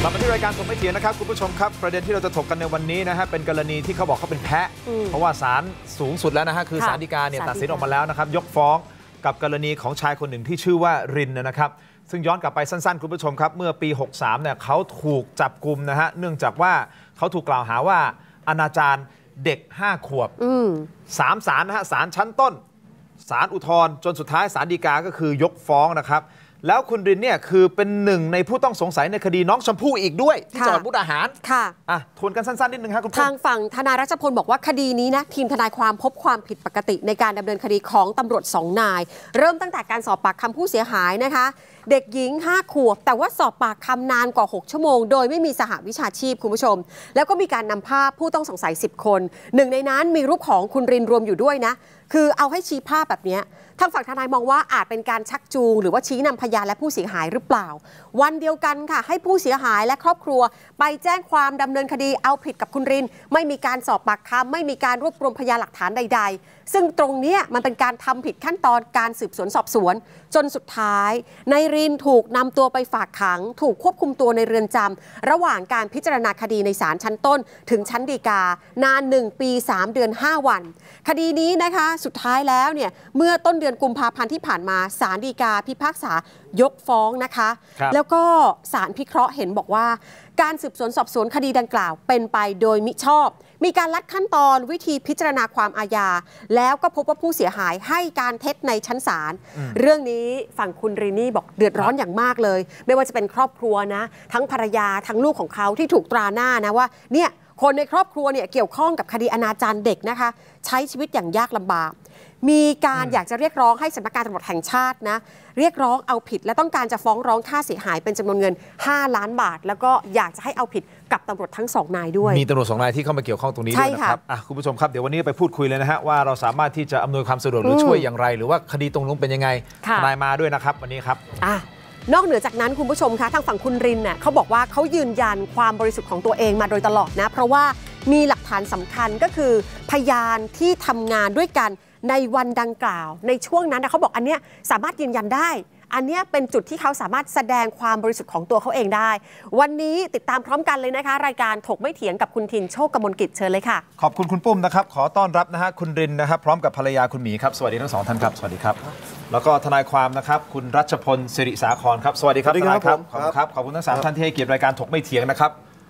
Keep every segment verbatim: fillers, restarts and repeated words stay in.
กลับมาที่รายการถกไม่เถียงนะครับคุณผู้ชมครับประเด็นที่เราจะถกกันในวันนี้นะฮะเป็นกรณีที่เขาบอกเขาเป็นแพะเพราะว่าศาลสูงสุดแล้วนะฮะคือศาลฎีกาเนี่ยตัดสินออกมาแล้วนะครับยกฟ้องกับกรณีของชายคนหนึ่งที่ชื่อว่ารินนะครับซึ่งย้อนกลับไปสั้นๆคุณผู้ชมครับเมื่อปีหกสามเนี่ยเขาถูกจับกุมนะฮะเนื่องจากว่าเขาถูกกล่าวหาว่าอนาจารเด็กห้าขวบสามศาลนะฮะศาลชั้นต้นศาลอุทธรณ์จนสุดท้ายศาลฎีกาก็คือยกฟ้องนะครับแล้วคุณรินเนี่ยคือเป็นหนึ่งในผู้ต้องสงสัยในคดีน้องชมพู่อีกด้วยที่จังหวัดมุกดาหารค่ะอ่ะทวนกันสั้นๆนิดนึงครับคุณทางฝั่งทนายรัชพลบอกว่าคดีนี้นะทีมทนายความพบความผิดปกติในการดำเนินคดีของตำรวจสองนายเริ่มตั้งแต่การสอบปากคำผู้เสียหายนะคะเด็กหญิงห้าขวบแต่ว่าสอบปากคำนานกว่าหกชั่วโมงโดยไม่มีสหวิชาชีพคุณผู้ชมแล้วก็มีการนำภาพผู้ต้องสงสัยสิบคนหนึ่งในนั้นมีรูปของคุณรินรวมอยู่ด้วยนะคือเอาให้ชี้ภาพแบบนี้ทางฝั่งทนายมองว่าอาจเป็นการชักจูงหรือว่าชี้นำพยานและผู้เสียหายหรือเปล่าวันเดียวกันค่ะให้ผู้เสียหายและครอบครัวไปแจ้งความดำเนินคดีเอาผิดกับคุณรินไม่มีการสอบปากคำไม่มีการรวบรวมพยานหลักฐานใดๆซึ่งตรงนี้มันเป็นการทำผิดขั้นตอนการสืบสวนสอบสวนจนสุดท้ายนายรินถูกนำตัวไปฝากขังถูกควบคุมตัวในเรือนจำระหว่างการพิจารณาคดีในศาลชั้นต้นถึงชั้นฎีกานานหนึ่งปีสามเดือนห้าวันคดีนี้นะคะสุดท้ายแล้วเนี่ยเมื่อต้นเดือนกุมภาพันธ์ที่ผ่านมาศาลฎีกาพิพากษายกฟ้องนะคะแล้วก็ศาลพิเคราะห์เห็นบอกว่าการสืบสวนสอบสวนคดีดังกล่าวเป็นไปโดยมิชอบมีการลัดขั้นตอนวิธีพิจารณาความอาญาแล้วก็พบว่าผู้เสียหายให้การเท็จในชั้นศาลเรื่องนี้ฝั่งคุณรินนี่บอกเดือดร้อนอย่างมากเลยไม่ว่าจะเป็นครอบครัวนะทั้งภรรยาทั้งลูกของเขาที่ถูกตราหน้านะว่าเนี่ยคนในครอบครัวเนี่ยเกี่ยวข้องกับคดีอนาจารเด็กนะคะใช้ชีวิตอย่างยากลำบากมีการอยากจะเรียกร้องให้สำนักงานตำรวจแห่งชาตินะเรียกร้องเอาผิดและต้องการจะฟ้องร้องค่าเสียหายเป็นจำนวนเงินห้าล้านบาทแล้วก็อยากจะให้เอาผิดกับตำรวจทั้งสองนายด้วยมีตำรวจสองนายที่เข้ามาเกี่ยวข้องตรงนี้ด้วยนะครับอ่ะคุณผู้ชมครับเดี๋ยววันนี้ไปพูดคุยเลยนะฮะว่าเราสามารถที่จะอำนวยความสะดวกหรือช่วยอย่างไรหรือว่าคดีตรงนู้นเป็นยังไงทนายมาด้วยนะครับวันนี้ครับอ่ะนอกเหนือจากนั้นคุณผู้ชมคะทางฝั่งคุณรินเนี่ยเขาบอกว่าเขายืนยันความบริสุทธิ์ของตัวเองมาโดยตลอดนะเพราะว่ามีหลักฐานสำคัญก็คือพยานที่ทำงานด้วยกันในวันดังกล่าวในช่วงนั้นเขาบอกอันเนี้ยสามารถยืนยันได้อันนี้เป็นจุดที่เขาสามารถแสดงความบริสุทธิ์ของตัวเขาเองได้วันนี้ติดตามพร้อมกันเลยนะคะรายการถกไม่เถียงกับคุณทินโชคกมลกิจเชิญเลยค่ะขอบคุณคุณปุ้มนะครับขอต้อนรับนะฮะคุณรินนะครับพร้อมกับภรรยาคุณหมีครับสวัสดีทั้งสองท่านครับสวัสดีครับแล้วก็ทนายความนะครับคุณรัชพลสิริสาครครับสวัสดีครับทนายครับขอบคุณครับขอบคุณทั้งสามท่านที่ให้เกียรติรายการถกไม่เถียงนะครับ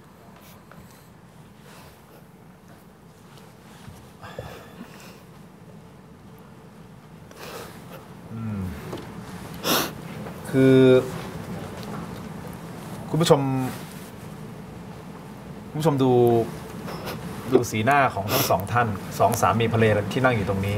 คือคุณผู้ชมคุณผู้ชมดูดูสีหน้าของทั้งสองท่านสองสามีภรรยาที่นั่งอยู่ตรงนี้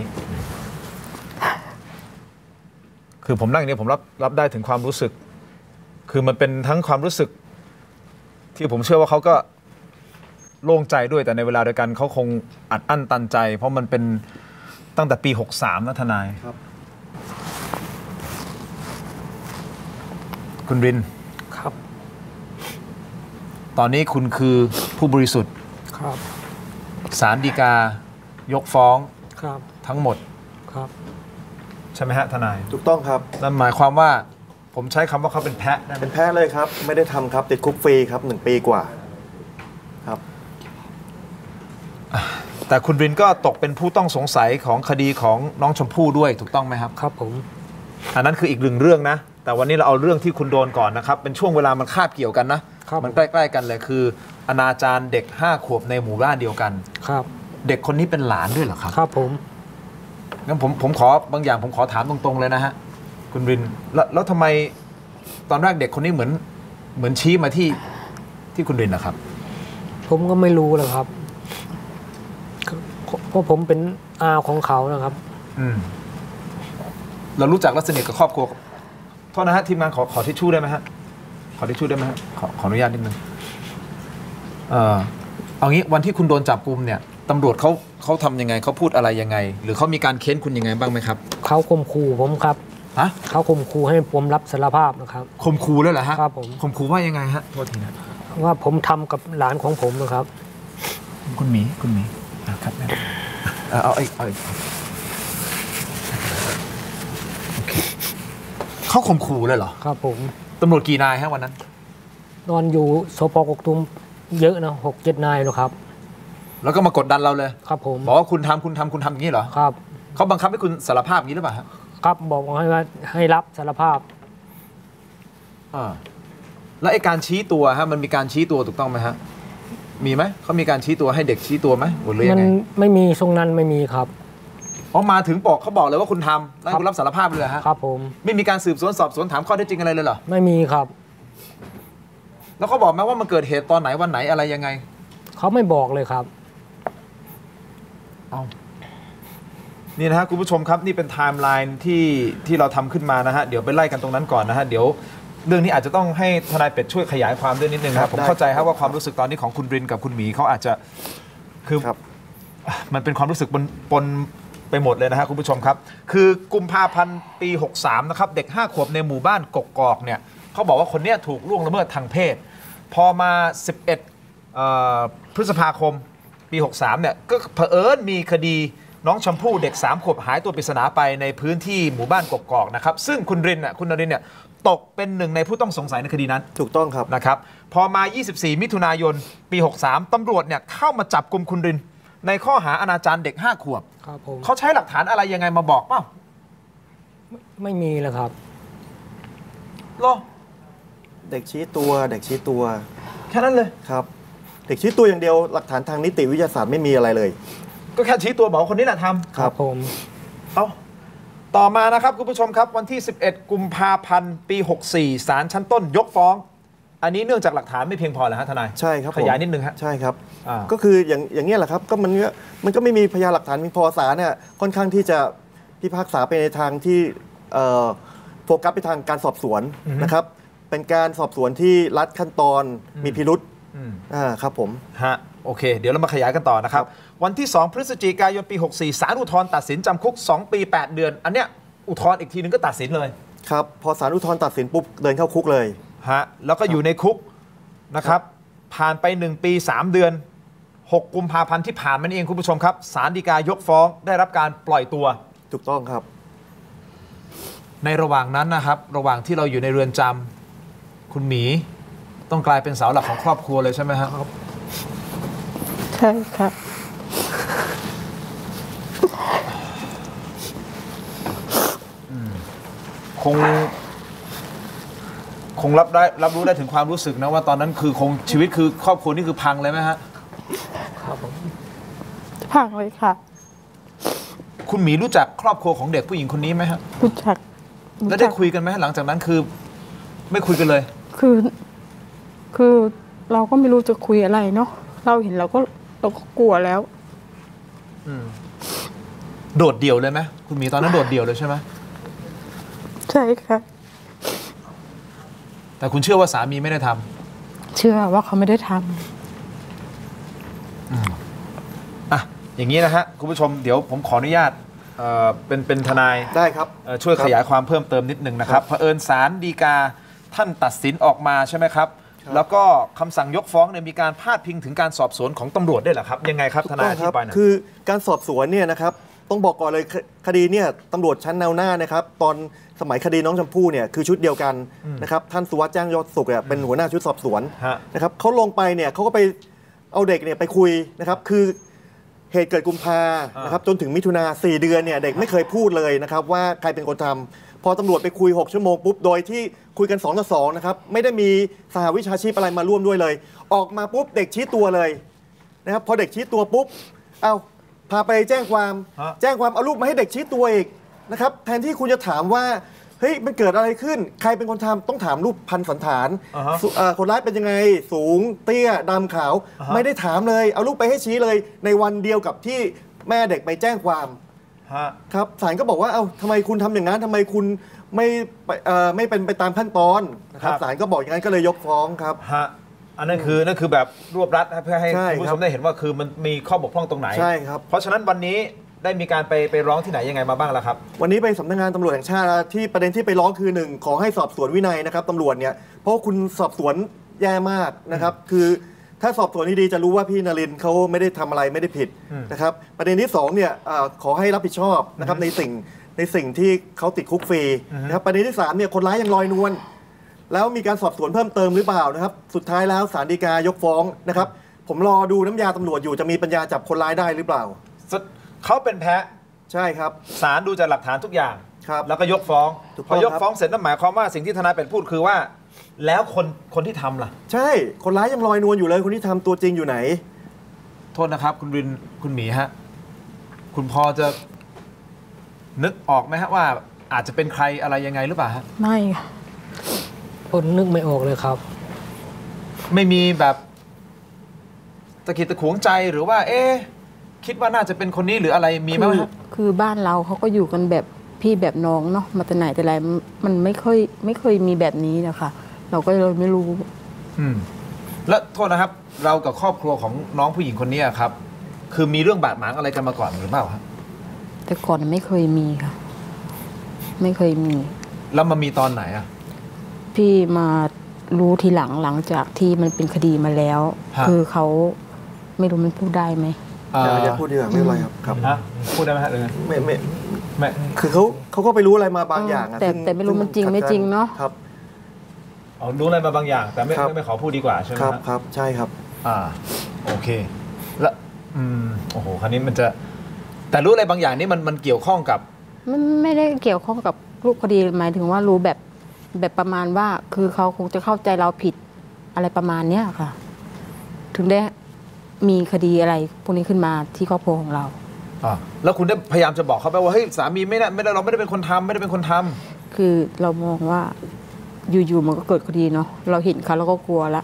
คือผมนั่งอย่างนี้ผมรับรับได้ถึงความรู้สึกคือมันเป็นทั้งความรู้สึกที่ผมเชื่อว่าเขาก็โล่งใจด้วยแต่ในเวลาเดียวกันเขาคงอัดอั้นตันใจเพราะมันเป็นตั้งแต่ปีหกสามนะทนายคุณรินครับตอนนี้คุณคือผู้บริสุทธิ์ครับศาลฎีกายกฟ้องครับทั้งหมดครับใช่ไหมฮะทนายถูกต้องครับนั่นหมายความว่าผมใช้คำว่าเขาเป็นแพะเป็นแพะเลยครับไม่ได้ทำครับติดคุกฟรีครับหนึ่งปีกว่าครับแต่คุณรินก็ตกเป็นผู้ต้องสงสัยของคดีของน้องชมพู่ด้วยถูกต้องไหมครับครับผมอันนั้นคืออีกหนึ่งเรื่องนะแต่วันนี้เราเอาเรื่องที่คุณโดนก่อนนะครับเป็นช่วงเวลามันคาบเกี่ยวกันนะมันใกล้ๆกันเลยคืออนาจารเด็กห้าขวบในหมู่บ้านเดียวกันครับเด็กคนนี้เป็นหลานด้วยเหรอครับครับผมงั้นผมผมขอบางอย่างผมขอถามตรงๆเลยนะฮะคุณรินแล้วแล้วทำไมตอนแรกเด็กคนนี้เหมือนเหมือนชี้มาที่ที่คุณรินนะครับผมก็ไม่รู้เลยครับเพราะผมเป็นอาของเขานะครับอืมเรารู้จักและสนิทกับครอบครัวโทษนะฮะทีมงานขอขอทิชชู่ได้ไหมฮะขอทิชชู่ได้ไหมฮะขอขออนุญาตนิดนึงเออเอางี้วันที่คุณโดนจับกุมเนี่ยตำรวจเขาเขาทำยังไงเขาพูดอะไรยังไงหรือเขามีการเค้นคุณยังไงบ้างไหมครับเขาข่มขู่ผมครับฮะเขาข่มขู่ให้ผมรับสารภาพนะครับข่มขู่เลยเหรอฮะครับผมข่มขู่ว่ายังไงฮะโทษทีนะว่าผมทำกับหลานของผมนะครับคุณหมีคุณหมีครับเอาเอาเอาเขาข่มขู่เลยเหรอครับผมตำรวจกี่นายฮะวันนั้นนอนอยู่สพกกตูมเยอะนะหกเจ็ดนายหรอครับแล้วก็มากดดันเราเลยครับผมบอกว่าคุณทำคุณทำคุณทำอย่างนี้เหรอครับเขาบังคับให้คุณสารภาพอย่างนี้หรือเปล่าครับบอกให้ว่าให้รับสารภาพอ่าแล้วไอ้การชี้ตัวฮะมันมีการชี้ตัวถูกต้องไหมฮะมีไหมเขามีการชี้ตัวให้เด็กชี้ตัวไหมหรือยังไงมันไม่มีทรงนั้นไม่มีครับพอมาถึงบอกเขาบอกเลยว่าคุณทำแล้วคุณรับสารภาพเลยฮะครับผมไม่มีการสืบสวนสอบสวนถามข้อเท็จจริงอะไรเลยเหรอไม่มีครับแล้วเขาบอกไหมว่ามันเกิดเหตุตอนไหนวันไหนอะไรยังไงเขาไม่บอกเลยครับเอานี่นะฮะคุณผู้ชมครับนี่เป็นไทม์ไลน์ที่ที่เราทำขึ้นมานะฮะเดี๋ยวไปไล่กันตรงนั้นก่อนนะฮะเดี๋ยวเรื่องนี้อาจจะต้องให้ทนายเป็ดช่วยขยายความด้วยนิดนึงนะครับผมเข้าใจครับว่าความรู้สึกตอนนี้ของคุณรินกับคุณหมีเขาอาจจะคือมันเป็นความรู้สึกปนปนไปหมดเลยนะฮะคุณผู้ชมครับคือกุมภาพันธ์ปีหกสามนะครับเด็กห้าขวบในหมู่บ้านกกอกเนี่ยเขาบอกว่าคนนี้ถูกล่วงละเมิดทางเพศพอมาสิบเอ็ดพฤษภาคมปีหกสามเนี่ยก็เผอิญมีคดีน้องชมพู่เด็กสามขวบหายตัวปริศนาไปในพื้นที่หมู่บ้านกกอกนะครับซึ่งคุณรินน่ะคุณนรินเนี่ยตกเป็นหนึ่งในผู้ต้องสงสัยในคดีนั้นถูกต้องครับนะครับพอมายี่สิบสี่มิถุนายนปีหกสามตำรวจเนี่ยเข้ามาจับกุมคุณรินในข้อหาอนาจารเด็กห้าขวบเขาใช้หลักฐานอะไรยังไงมาบอกเปล่าไม่มีเลยครับหรอเด็กชี้ตัวเด็กชี้ตัวแค่นั้นเลยครับเด็กชี้ตัวอย่างเดียวหลักฐานทางนิติวิทยาศาสตร์ไม่มีอะไรเลยก็แค่ชี้ตัวบอกคนนี้แหละทำครับผมเอาต่อมานะครับคุณผู้ชมครับวันที่สิบเอ็ดกุมภาพันธ์ปีหกสี่ศาลชั้นต้นยกฟ้องอันนี้เนื่องจากหลักฐานไม่เพียงพอเหรอฮะทนายใช่ครับขยายนิดนึงฮะใช่ครับก็คืออย่างอย่างนี้แหละครับก็มันมันก็ไม่มีพยานหลักฐานเพียงพอศาลเนี่ยค่อนข้างที่จะพิพากษาไปในทางที่โฟกัสไปทางการสอบสวนนะครับเป็นการสอบสวนที่รัดขั้นตอนมีพิรุษอ่าครับผมฮะโอเคเดี๋ยวเรามาขยายกันต่อนะครับวันที่สองพฤศจิกายนปีหกสี่ศาลอุทธรณ์ตัดสินจำคุกสองปีแปดเดือนอันเนี้ยอุทธรณ์อีกทีนึงก็ตัดสินเลยครับพอศาลอุทธรณ์ตัดสินปุ๊บเดินเข้าคุกเลยฮะแล้วก็อยู่ในคุกนะครับผ่านไปหนึ่งปีสามเดือนหกกุมภาพันธ์ที่ผ่านมาเองคุณผู้ชมครับศาลฎีกายกฟ้องได้รับการปล่อยตัวถูกต้องครับในระหว่างนั้นนะครับระหว่างที่เราอยู่ในเรือนจำคุณหมีต้องกลายเป็นเสาหลักของครอบครัวเลยใช่ไหมครับใช่ครับคงคงรับได้รับรู้ได้ถึงความรู้สึกนะว่าตอนนั้นคือคงชีวิตคือครอบครัวนี่คือพังเลยไหมฮะครับพังเลยค่ะคุณหมีรู้จักครอบครัวของเด็กผู้หญิงคนนี้ไหมฮะรู้จักแล้วได้คุยกันไหมหลังจากนั้นคือไม่คุยกันเลยคือคือเราก็ไม่รู้จะคุยอะไรเนาะเราเห็นเราก็เราก็กลัวแล้วโดดเดี่ยวเลยไหมคุณหมีตอนนั้นโดดเดี่ยวเลยใช่ไหมใช่ค่ะแต่คุณเชื่อว่าสามีไม่ได้ทำเชื่อว่าเขาไม่ได้ทำอ่ะอย่างนี้นะฮะคุณผู้ชมเดี๋ยวผมขออนุญาตเอ่อเป็นเป็นทนายได้ครับช่วยขยายความเพิ่มเติมนิดนึงนะครับเผอิญศาลฎีกาท่านตัดสินออกมาใช่ไหมครับแล้วก็คำสั่งยกฟ้องเนี่ยมีการพาดพิงถึงการสอบสวนของตำรวจได้เหรอครับยังไงครับทนายอธิบายหน่อยคือการสอบสวนเนี่ยนะครับต้องบอกก่อนเลยคดีเนี่ยตำรวจชั้นแนวหน้านะครับตอนสมัยคดีน้องชมพู่เนี่ยคือชุดเดียวกันนะครับท่านสุวัสดิ์แจ้งยอดสุขเนี่ยเป็นหัวหน้าชุดสอบสวนนะครับเขาลงไปเนี่ยเขาก็ไปเอาเด็กเนี่ยไปคุยนะครับคือเหตุเกิดกุมภานะครับจนถึงมิถุนาสี่เดือนเนี่ยเด็กไม่เคยพูดเลยนะครับว่าใครเป็นคนทำพอตำรวจไปคุยหกชั่วโมงปุ๊บโดยที่คุยกันสองต่อสองนะครับไม่ได้มีสหวิชาชีพอะไรมาร่วมด้วยเลยออกมาปุ๊บเด็กชี้ตัวเลยนะครับพอเด็กชี้ตัวปุ๊บเอาพาไปแจ้งความแจ้งความเอารูปมาให้เด็กชี้ตัวอีกนะครับแทนที่คุณจะถามว่าเฮ้ยมันเกิดอะไรขึ้นใครเป็นคนทำต้องถามรูปพันสันฐานคนร้ายเป็นยังไงสูงเตี้ยดำขาวไม่ได้ถามเลยเอารูปไปให้ชี้เลยในวันเดียวกับที่แม่เด็กไปแจ้งความครับศาลก็บอกว่าเอ้าทำไมคุณทำอย่างนั้นทำไมคุณไม่ไม่เป็นไปตามขั้นตอนนะครับศาลก็บอกอย่างนั้นก็เลยยกฟ้องครับอันนั้นคือนั่นคือแบบรวบรัดเพื่อให้ผู้ชมได้เห็นว่าคือมันมีข้อบกพร่องตรงไหนใช่ครับเพราะฉะนั้นวันนี้ได้มีการไปไปร้องที่ไหนยังไงมาบ้างแล้วครับวันนี้ไปสำนักงานตำรวจแห่งชาติที่ประเด็นที่ไปร้องคือหนึ่งขอให้สอบสวนวินัยนะครับตำรวจเนี่ยเพราะคุณสอบสวนแย่มากนะครับคือถ้าสอบสวนดีๆจะรู้ว่าพี่นรินทร์เขาไม่ได้ทำอะไรไม่ได้ผิดนะครับประเด็นที่สองเนี่ยขอให้รับผิดชอบนะครับในสิ่งในสิ่งที่เขาติดคุกฟรีนะครับประเด็นที่สามเนี่ยคนร้ายยังลอยนวลแล้วมีการสอบสวนเพิ่มเติมหรือเปล่านะครับสุดท้ายแล้วศาลฎีกายกฟ้องนะครับผมรอดูน้ำยาตำรวจอยู่จะมีปัญญาจับคนร้ายได้หรือเปล่าเขาเป็นแพ้ใช่ครับศาลดูจากหลักฐานทุกอย่างครับแล้วก็ยกฟ้องพอยกฟ้องเสร็จนั่นหมายความว่าสิ่งที่ทนายเป็ดพูดคือว่าแล้วคนคนที่ทำล่ะใช่คนร้ายยังลอยนวลอยู่เลยคนที่ทำตัวจริงอยู่ไหนโทษนะครับคุณรินคุณหมีฮะคุณพอจะนึกออกไหมฮะว่าอาจจะเป็นใครอะไรยังไงหรือเปล่าฮะไม่คนนึกไม่ออกเลยครับไม่มีแบบตะกิดตะขวงใจหรือว่าเอ๊ะคิดว่าน่าจะเป็นคนนี้หรืออะไรมีไหมครับคือบ้านเราเขาก็อยู่กันแบบพี่แบบน้องเนาะมาแต่ไหนแต่ไรมันไม่ค่อยไม่เคยมีแบบนี้นะคะเราก็เลยไม่รู้อืมแล้วโทษนะครับเรากับครอบครัวของน้องผู้หญิงคนนี้ครับคือมีเรื่องบาดหมางอะไรกันมาก่อนหรือเปล่าครับแต่ก่อนไม่เคยมีค่ะไม่เคยมีแล้วมามีตอนไหนอ่ะพี่มารู้ทีหลังหลังจากที่มันเป็นคดีมาแล้วคือเขาไม่รู้มันพูดได้ไหมอย่าพูดดีกว่าไม่เป็นไรครับครับพูดได้ไหมฮะเลยไม่ไม่ไม่คือเขาเขาก็ไปรู้อะไรมาบางอย่างแต่แต่ไม่รู้มันจริงไม่จริงเนาะครับอ๋อรู้อะไรมาบางอย่างแต่ไม่ไม่ขอพูดดีกว่าใช่ไหมครับครับใช่ครับอ่าโอเคแล้วอืมโอ้โหคราวนี้มันจะแต่รู้อะไรบางอย่างนี่มันมันเกี่ยวข้องกับมันไม่ได้เกี่ยวข้องกับรูปคดีหมายถึงว่ารู้แบบแบบประมาณว่าคือเขาคงจะเข้าใจเราผิดอะไรประมาณเนี้ยค่ะถึงได้มีคดีอะไรพวกนี้ขึ้นมาที่ครอบครัวของเราอ่าแล้วคุณได้พยายามจะบอกเขาไปว่าเฮ้ยสามีไม่ได้ไม่ได้เราไม่ได้เป็นคนทำไม่ได้เป็นคนทำคือเรามองว่าอยู่ๆมันก็เกิดคดีเนาะเราเห็นเขาแล้วก็กลัวละ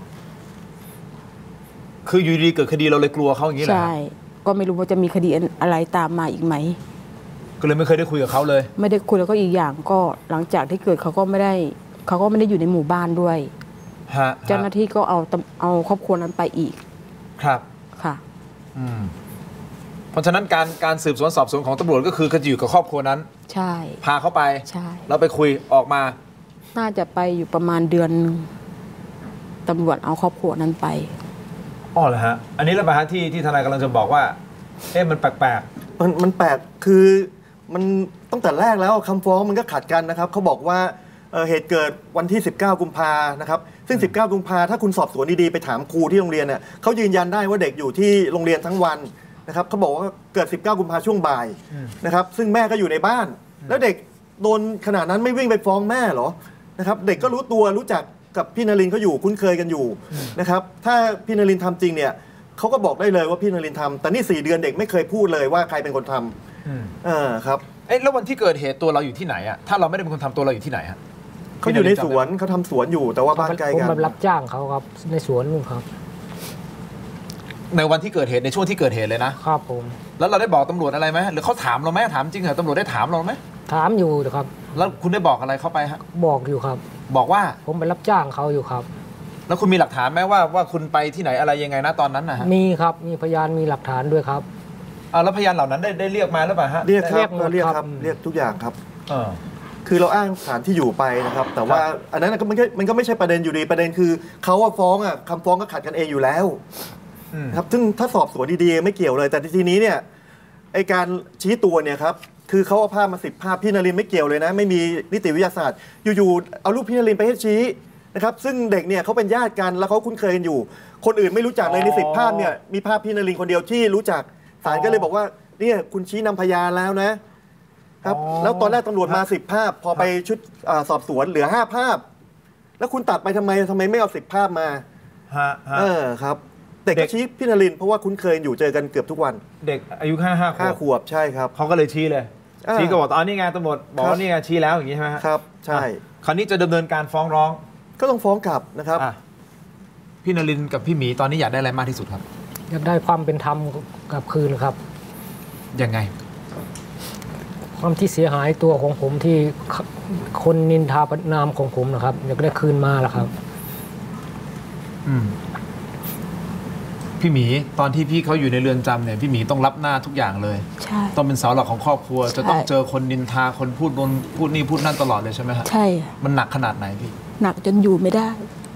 คืออยู่ดีเกิดคดีเราเลยกลัวเขาอย่างนี้แหละใช่ก็ไม่รู้ว่าจะมีคดีอะไรตามมาอีกไหมก็เลยไม่เคยได้คุยกับเขาเลยไม่ได้คุยแล้วก็อีกอย่างก็หลังจากที่เกิดเขาก็ไม่ได้เขาก็ไม่ได้อยู่ในหมู่บ้านด้วยเจ้าหน้าที่ก็เอาเอาครอบครัวนั้นไปอีกครับค่ะอืมเพราะฉะนั้นการการสืบสวนสอบสวนของตำรวจก็คือจะอยู่กับครอบครัวนั้นใช่พาเขาไปใช่เราไปคุยออกมาน่าจะไปอยู่ประมาณเดือนนึงตำรวจเอาครอบครัวนั้นไปอ๋อเหรอฮะอันนี้แหละป่ะฮะที่ที่ทนายกำลังจะบอกว่าเอ๊ะมันแปลกๆมันมันแปลกคือมันตั้งแต่แรกแล้วคำฟ้องมันก็ขัดกันนะครับเขาบอกว่าเหตุเกิดวันที่สิบเก้ากุมภานะครับซึ่งสิบเก้ากุมภาถ้าคุณสอบสวนดีๆไปถามครูที่โรงเรียนเนี่ยเขายืนยันได้ว่าเด็กอยู่ที่โรงเรียนทั้งวันนะครับเขาบอกว่าเกิดสิบเก้ากุมภาช่วงบ่ายนะครับซึ่งแม่ก็อยู่ในบ้านแล้วเด็กโดนขนาดนั้นไม่วิ่งไปฟ้องแม่หรอนะครับเด็กก็รู้ตัวรู้จักกับพี่นรินทร์เขาอยู่คุ้นเคยกันอยู่นะครับถ้าพี่นรินทร์ทำจริงเนี่ยเขาก็บอกได้เลยว่าพี่นรินทร์ทำแต่นี่สี่เดือนเด็กไม่เคยพูดเลยว่าใครเป็นคนทำอ่าครับเอ๊ะแล้ววันที่เกิดเหตุตัวเราอยู่ที่ไหนอะถ้าเราไม่ได้เป็นคนทำตัวเราอยู่ที่ไหนฮะเขาอยู่ในสวนเขาทำสวนอยู่แต่ว่าบ้านไกลกันผมแบบรับจ้างเขาครับในสวนนู่นครับในวันที่เกิดเหตุในช่วงที่เกิดเหตุเลยนะครับผมแล้วเราได้บอกตำรวจอะไรไหมหรือเขาถามเราไหมถามจริงเหรอตำรวจได้ถามเราไหมถามอยู่ครับแล้วคุณได้บอกอะไรเข้าไปฮะบอกอยู่ครับบอกว่าผมไปรับจ้างเขาอยู่ครับแล้วคุณมีหลักฐานไหมว่าว่าคุณไปที่ไหนอะไรยังไงนะตอนนั้นนะฮะมีครับมีพยานมีหลักฐานด้วยครับอ่าแล้วพยานเหล่านั้นได้ได้เรียกมาหรือเปล่าฮะเรียกครับเรียกครับเรียกทุกอย่างครับเออคือเราอ้างสถานที่อยู่ไปนะครับแต่ว่าอันนั้นก็มันก็มันก็ไม่ใช่ประเด็นอยู่ดีประเด็นคือเขาว่าฟ้องอ่ะคำฟ้องก็ขัดกันเองอยู่แล้วครับซึ่งถ้าสอบสวนดีๆไม่เกี่ยวเลยแต่ทีนี้เนี่ยไอการชี้ตัวเนี่ยครับคือเขาเอาภาพมาสิบภาพพี่นรินทร์ไม่เกี่ยวเลยนะไม่มีนิติวิทยาศาสตร์อยู่ๆเอารูปพี่นรินทร์ไปให้ชี้นะครับซึ่งเด็กเนี่ยเขาเป็นญาติกันแล้วเขาคุ้นเคยกันอยู่คนอื่นไม่รู้จักเลยในสิบภาพเนี่ยมีภาพพี่นรินทร์คนเดียวที่รู้จักศาลก็เลยบอกว่าเนี่ยคุณชี้นำพยานแล้วนะครับแล้วตอนแรกตำรวจมาสิบภาพพอไปชุดสอบสวนเหลือห้าภาพแล้วคุณตัดไปทำไมทำไมไม่เอาสิบภาพมาเออครับเด็กชี้พี่นรินทร์เพราะว่าคุ้นเคยอยู่เจอกันเกือบทุกวันเด็กอายุแค่ห้าขวบห้าขวบใช่ครับเขาก็เลยชี้เลยชี้ก็บอกตอนนี้ไงตำรวจบอกว่านี่ไงชี้แล้วอย่างนี้ใช่ไหมครับใช่คราวนี้จะดำเนินการฟ้องร้องก็ต้องฟ้องกลับนะครับพี่นรินทร์กับพี่หมีตอนนี้อยากได้อะไรมากที่สุดครับอยากได้ความเป็นธรรมกลับคืนครับยังไงความที่เสียหายตัวของผมที่คนนินทาประนามของผมนะครับอยากได้คืนมาแล้วครับอืมพี่หมีตอนที่พี่เขาอยู่ในเรือนจำเนี่ยพี่หมีต้องรับหน้าทุกอย่างเลยใช่ต้องเป็นเสาหลักของครอบครัวจะต้องเจอคนนินทาคนพูดนนพูดนี่พูดนั่นตลอดเลยใช่ไหมฮะใช่มันหนักขนาดไหนพี่หนักจนอยู่ไม่ได้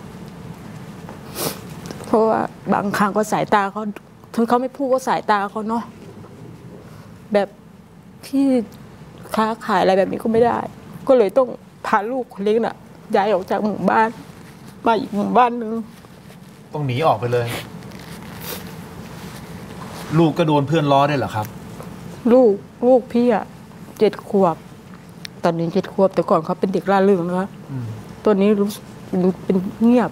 เพราะว่าบางครั้งก็สายตาเขาถึงเขาไม่พูดก็สายตาเขาเนาะแบบที่ค้าขายอะไรแบบนี้ก็ไม่ได้ก็เลยต้องพาลูกคนเล็กน่ะย้ายออกจากหมู่บ้านมาอีกหมู่บ้านหนึ่งต้องหนีออกไปเลย ลูกก็โดนเพื่อนล้อได้เหรอครับลูกลูกพี่อ่ะเจ็ดขวบ ตอนนี้เจ็ดขวบแต่ก่อนเขาเป็นเด็กร่าเริงนะคะตัวนี้รู้สึกเป็นเงียบ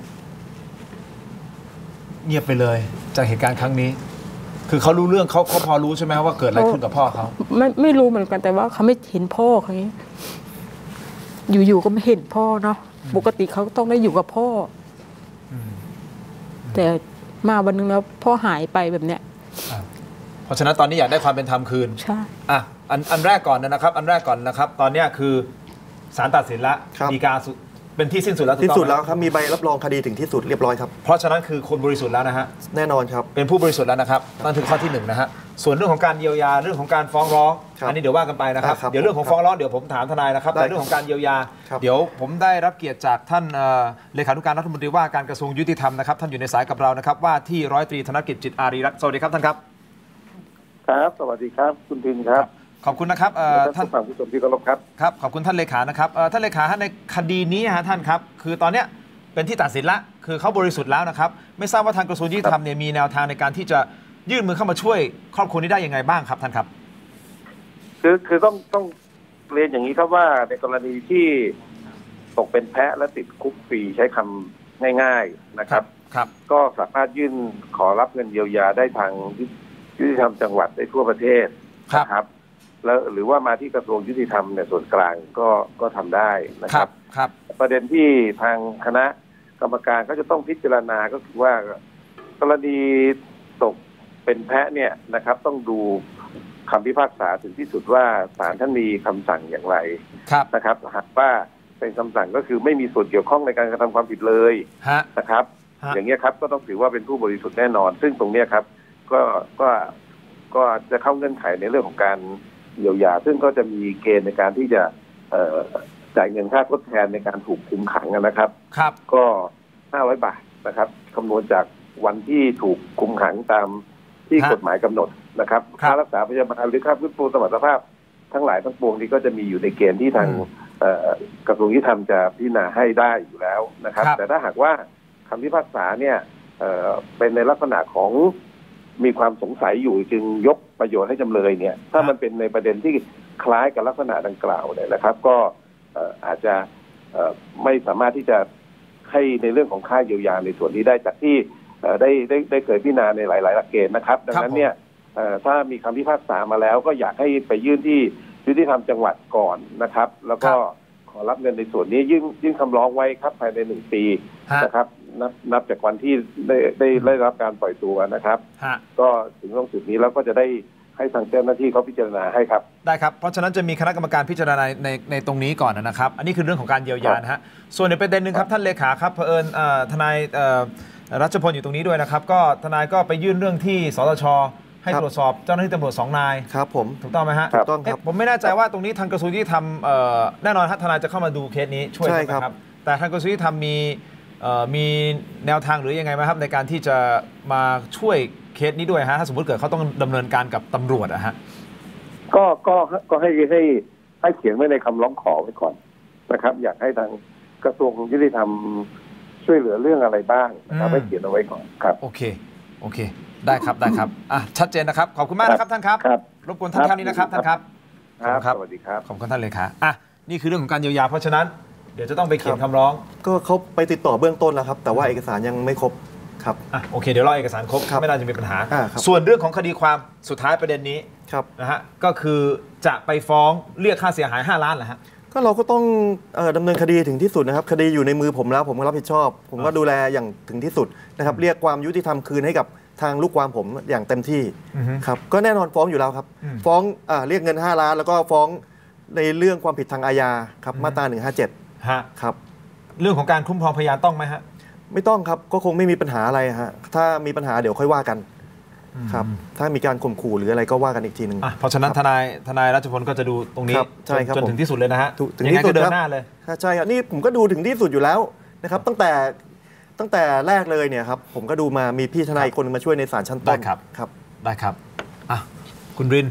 เงียบไปเลยจากเหตุการณ์ครั้งนี้ คือเขารู้เรื่องเขาเขาพอรู้ใช่ไหมว่าเกิดอะไรขึ้นกับพ่อเขาไม่ไม่รู้เหมือนกันแต่ว่าเขาไม่เห็นพ่อเขาอย่างนี้อยู่ๆก็ไม่เห็นพ่อเนาะปกติเขาต้องได้อยู่กับพ่ออแต่มาวันนึงแล้วพ่อหายไปแบบเนี้ยเพราะฉะนั้นตอนนี้อยากได้ความเป็นธรรมคืนใช่อ่ะอันอันแรกก่อนนะครับ อันแรกก่อนนะครับ ตอนนี้คือศาลตัดสินแล้วครับฎีกาสุดเป็นที่สิ้นสุดแล้วถูกที่ต้องสุดไหมแล้วครับมีใบรับรองคดีถึงที่สุดเรียบร้อยครับเพราะฉะนั้นคือคนบริสุทธิ์แล้วนะฮะแน่นอนครับเป็นผู้บริสุทธิ์แล้วนะครับนั่นคือข้อที่หนึ่งนะฮะส่วนเรื่องของการเยียวยาเรื่องของการฟ้องร้องครับอันนี้เดี๋ยวว่ากันไปนะครับอ่าครับเดี๋ยวเรื่องของฟ้องร้องเดี๋ยวผมถามทนายนะครับได้แต่เรื่องของการเยียวยาครับเดี๋ยวผมได้รับเกียรติจากท่านเอ่อเลขานุการรัฐมนตรีว่าการกระทรวงยุติธรรมนะครับท่านอยู่ในสายกับเรานะครับว่าที่ร้อยตรีธนกิจจิตอารีรัตน์สวัสดีครับท่านครับครับสวัสดีครับคุณพินครับขอบคุณนะครับเอ่อและท่านผู้ฟังผู้ชมที่เคารพครับครับขอบคุณท่านเลขานะครับเอ่อท่านเลขาฮะในคดีนี้ฮะท่านครับคือตอนเนี้ยเป็นที่ตัดสินละคือเขาบริสุทธิ์แล้วนะครับไม่ทราบว่าทางกระทรวงยุติธรรมเนี่ยมีแนวทางในการที่จะยื่นมือเข้ามาช่วยครอบครัวนี้ได้ยังไงบ้างครับท่านครับคือคือต้องต้องเรียนอย่างนี้ครับว่าในกรณีที่ตกเป็นแพะและติดคุกฟรีใช้คำง่าย ๆนะครับครับก็สามารถยื่นขอรับเงินเยียวยาได้ทางยุติธรรมจังหวัดได้ทั่วประเทศครับนะครับ แล้วหรือว่ามาที่กระทรวงยุติธรรมในส่วนกลางก็ก็ทำได้นะคครัรับบ ครับประเด็นที่ทางคณะกรรมการก็จะต้องพิจารณาก็คือว่ากรณีตกเป็นแพะเนี่ยนะครับ ต้องดูคำพิพากษาถึงที่สุดว่าศาลท่านมีคำสั่งอย่างไรครับนะครับหากว่าเป็นคำสั่งก็คือไม่มีส่วนเกี่ยวข้องในการกระทำความผิดเลยฮะนะครับฮะอย่างเงี้ยครับก็ต้องถือว่าเป็นผู้บริสุทธิ์แน่นอน ซึ่งตรงเนี้ยครับก็ก็ก็จะเข้าเงื่อนไขในเรื่องของการเยียวยา ซึ่งก็จะมีเกณฑ์ในการที่จะเอ่อจ่ายเงินค่าทดแทนในการถูกคุมขังนะครับครับก็ห้าร้อยบาทนะครับคำนวณจากวันที่ถูกคุมขังตามที่ฮะกฎหมายกำหนดนะครับครับค่ารักษาพยาบาลหรือค่าฟื้นฟูสมรรถภาพทั้งหลายทั้งปวงนี้ก็จะมีอยู่ในเกณฑ์ที่ทางอืมเอ่อกระทรวงยุติธรรมจะพิจารณาให้ได้อยู่แล้วนะครับครับแต่ถ้าหากว่าคำพิพากษาเนี่ยเอ่อเป็นในลักษณะของมีความสงสัยอยู่จึงยกประโยชน์ให้จำเลยเนี่ยถ้ามันเป็นในประเด็นที่คล้ายกับลักษณะดังกล่าวเนี่ยนะครับ ก็เอ่ออาจจะเอ่อไม่สามารถที่จะให้ในเรื่องของค่าเยียวยาในส่วนนี้ได้จากที่เอ่อได้ได้ได้เคยพิจารณาในหลาย ๆ หลักเกณฑ์นะครับ ดังนั้นเนี่ยเอ่อถ้ามีคำพิพากษามาแล้วก็อยากให้ไปยื่นที่ยุติธรรมจังหวัดก่อนนะครับ แล้วก็ขอรับเงินในส่วนนี้ยื่นยื่นคำร้องไว้ครับภายในหนึ่งปีฮะนะครับนับนับจากวันที่ได้ได้ได้รับการปล่อยตัวนะครับฮะก็ถึงตรงจุดนี้แล้วก็จะได้ให้ทางเจ้าหน้าที่เขาพิจารณาให้ครับได้ครับ เพราะฉะนั้นจะมีคณะกรรมการพิจารณาในในตรงนี้ก่อนนะครับ อันนี้คือเรื่องของการเยียวยานะฮะ ส่วนในประเด็นหนึ่งครับท่านเลขาครับเผอิญเอ่อทนายเอ่อรัชพลอยู่ตรงนี้ด้วยนะครับ ก็ทนายก็ไปยื่นเรื่องที่สตชให้ครับตรวจสอบเจ้าหน้าที่ตำรวจสองนายครับผมถูกต้องไหมฮะครับถูกต้องคเอ๊ะรับผมไม่แน่ใจว่าตรงนี้ทางกระทรวงยุติธรรมเอ่อแน่นอนฮะทนายจะเข้ามาดูเคสนี้ช่วยใช่ใช่ไหมครับครับ แต่ทางกระทรวงยุติธรรมมีเอ่อมีแนวทางหรือยังไงไหมครับในการที่จะมาช่วยเคสนี้ด้วยฮะถ้าสมมติเกิดเขาต้องดำเนินการกับตำรวจอะฮะก็ก็ก็ให้ให้ให้เขียนไว้ในคำร้องขอไว้ก่อนนะครับ อยากให้ทางกระทรวงยุติธรรมช่วยเหลือเรื่องอะไรบ้างนะครับอืมให้เขียนเอาไว้ก่อนครับโอเคโอเค ได้ครับได้ครับอ่ะชัดเจนนะครับขอบคุณมากนะครับท่านครับครับรบกวนท่านเท่านี้นะครับท่านครับครับขอบคุณครับสวัสดีครับขอบคุณท่านเลยค่ะอ่ะนี่คือเรื่องของการเยียวยาเพราะฉะนั้นเดี๋ยวจะต้องไปเขียนคำร้องก็เขาไปติดต่อเบื้องต้นแล้วครับ แต่ว่าเอกสารยังไม่ครบครับอ่ะโอเคเดี๋ยวรอเอกสารครบครับไม่น่าจะมีปัญหาอ่าครับส่วนเรื่องของคดีความสุดท้ายประเด็นนี้ครับนะฮะก็คือจะไปฟ้องเรียกค่าเสียหายห้าล้านเหรอฮะก็เราก็ต้องเอ่อดำเนินคดีถึงที่สุดนะครับ คดีอยู่ในมือผมแล้วผมก็รับผิดชอบ ผมก็ดูแลอย่างถึงที่สุดนะครับ เรียกความยุติธรรมคืนให้กับทางลูกความผมอย่างเต็มที่อือฮึครับก็แน่นอนฟ้องอยู่แล้วครับอืมฟ้องอ่าเรียกเงินห้าล้าน แล้วก็ฟ้องในเรื่องความผิดทางอาญาครับมาตราหนึ่งห้าเจ็ดฮะครับเรื่องของการคุ้มครองพยานต้องไหมฮะไม่ต้องครับก็คงไม่มีปัญหาอะไรฮะถ้ามีปัญหาเดี๋ยวค่อยว่ากันครับถ้ามีการข่มขู่หรืออะไรก็ว่ากันอีกทีหนึ่งอ่ะเพราะฉะนั้นทนายทนายรัชพลก็จะดูตรงนี้ครับใช่ครับจนผมถึงที่สุดเลยนะฮะถูกถึงยังไงที่สุก็ดเดิครันบหน้าเลยใช่ครับนี่ผมก็ดูถึงที่สุดอยู่แล้วนะครับตั้งแต่ตั้งแต่แรกเลยเนี่ยครับผมก็ดูมามีพี่ทนายคนหนึ่งมาช่วยในศาลชั้นต้นได้ครับครับได้ครับอ่ะคุณริน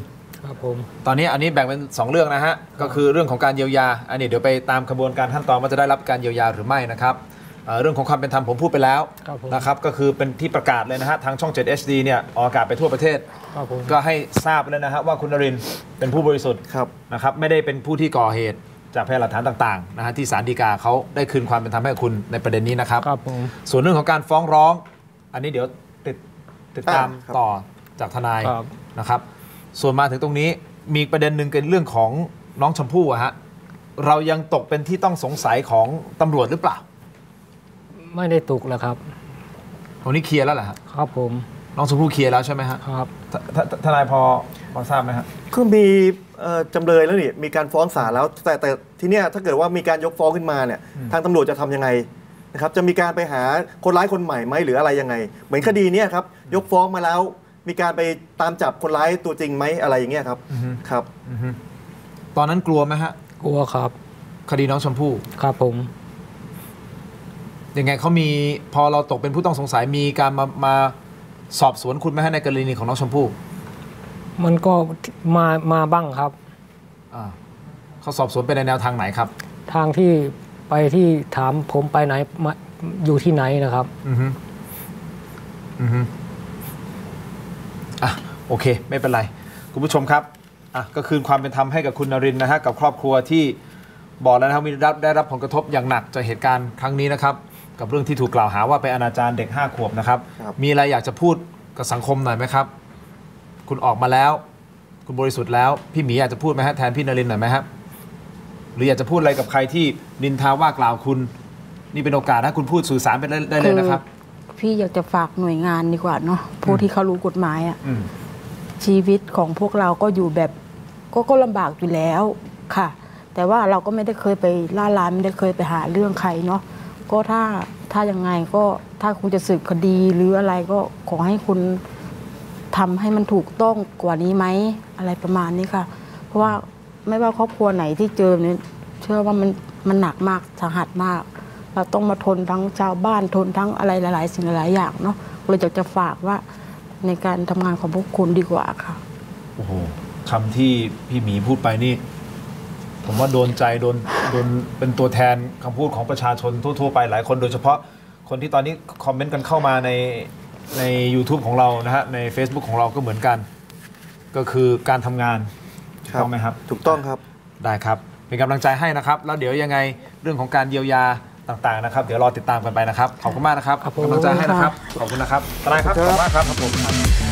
ครับผมตอนนี้อันนี้แบ่งเป็นสองเรื่องนะฮะก็คือเรื่องของการเยียวยาอันนี้เดี๋ยวไปตามกระบวนการขั้นตอนว่าจะได้รับการเยียวยาหรือไม่นะครับเอ่อเรื่องของความเป็นธรรมผมพูดไปแล้วครับผมนะครับก็คือเป็นที่ประกาศเลยนะฮะทางช่อง เจ็ด เอช ดี เนี่ยออกอากาศไปทั่วประเทศครับผมก็ให้ทราบแล้วนะฮะว่าคุณนรินทร์เป็นผู้บริสุทธิ์ครับนะครับไม่ได้เป็นผู้ที่ก่อเหตุจากพยานหลักฐานต่างๆนะฮะที่ศาลฎีกาเขาได้คืนความเป็นธรรมให้กับคุณในประเด็นนี้นะครับครับผมส่วนเรื่องของการฟ้องร้อง อันนี้เดี๋ยวติดติดตามอ่าครับต่อจากทนายครับนะครับ ส่วนมาถึงตรงนี้มีประเด็นหนึ่งเป็นเรื่องของน้องชมพู่อะฮะเรายังตกเป็นที่ต้องสงสัยของตำรวจหรือเปล่าไม่ได้ตกแล้วครับตรงนี้เคลียร์แล้วเหรอฮะครับผมน้องชมพู่เคลียร์แล้วใช่ไหมฮะครับททททนายพอพอทราบไหมฮะคือมีเอ่อจำเลยแล้วนี่มีการฟ้องศาลแล้ว แต่แต่ทีเนี้ยถ้าเกิดว่ามีการยกฟ้องขึ้นมาเนี่ยทางตำรวจจะทำยังไงนะครับจะมีการไปหาคนร้ายคนใหม่ไหมหรืออะไรยังไง เหมือนคดีเนี้ยครับยกฟ้องมาแล้ว มีการไปตามจับคนร้ายตัวจริงไหมอะไรอย่างเงี้ยครับอือฮึครับอือฮึตอนนั้นกลัวไหมฮะกลัวครับคดีน้องชมพู่ครับผมยังไงเขามีพอเราตกเป็นผู้ต้องสงสัยมีการมามาสอบสวนคุณไหมฮะในกรณีของน้องชมพู่มันก็มามาบ้างครับอ่าเขาสอบสวนไปในแนวทางไหนครับทางที่ไปที่ถามผมไปไหนมาอยู่ที่ไหนนะครับอือฮึอือฮึอ่ะโอเค ไม่เป็นไร คุณผู้ชมครับอ่ะก็คืนความเป็นธรรมให้กับคุณนรินทร์นะฮะกับครอบครัวที่บอกแล้วนะครับมีได้รับได้รับผลกระทบอย่างหนักจากเหตุการณ์ครั้งนี้นะครับ กับเรื่องที่ถูกกล่าวหาว่าไปอนาจารเด็กห้าขวบนะครับครับมีอะไรอยากจะพูดกับสังคมหน่อยไหมครับ คุณออกมาแล้ว คุณบริสุทธิ์แล้ว พี่หมีอยากจะพูดไหมฮะแทนพี่นรินทร์หน่อยไหมครับหรืออยากจะพูดอะไรกับใครที่นินทาว่ากล่าวคุณ นี่เป็นโอกาสนะคุณพูดสื่อสารไปได้ได้เลยนะครับอพี่อยากจะฝากหน่วยงานดีกว่าเนาะผู้ที่เขารู้กฎหมายอะอืมชีวิตของพวกเราก็อยู่แบบก็ก็ลำบากอยู่แล้วค่ะ แต่ว่าเราก็ไม่ได้เคยไปล่าร้านไม่ได้เคยไปหาเรื่องใครเนาะก็ถ้าถ้ายังไงก็ถ้าคุณจะสืบคดีหรืออะไรก็ขอให้คุณทำให้มันถูกต้องกว่านี้ไหมอะไรประมาณนี้ค่ะ เพราะว่าไม่ว่าครอบครัวไหนที่เจอเนี่ยเชื่อว่ามันมันหนักมากสาหัสมาก เราต้องมาทนทั้งชาวบ้านทนทั้งอะไรหลาย ๆ สิ่งหลายๆอย่างเนาะเลยอยากจะฝากว่าในการทำงานของพวกคุณดีกว่าค่ะโอ้โหคำที่พี่หมีพูดไปนี่ ผมว่าโดนใจโดนโดนเป็นตัวแทนคำพูดของประชาชนทั่ว ๆ ไปหลายคนโดยเฉพาะคนที่ตอนนี้คอมเมนต์กันเข้ามาในใน YouTube ของเรานะฮะใน Facebook ของเราก็เหมือนกัน ก็คือการทำงานถูกต้องไหมครับถูกต้องครับได้ครับ เป็นกำลังใจให้นะครับ แล้วเดี๋ยวยังไงเรื่องของการเยียวยาต่างๆนะครับ เดี๋ยวรอติดตามกันไปนะครับ ขอบคุณมากนะครับครับผมกำลังใจให้นะครับ ขอบคุณนะครับทนายครับ ขอบคุณมากครับครับผม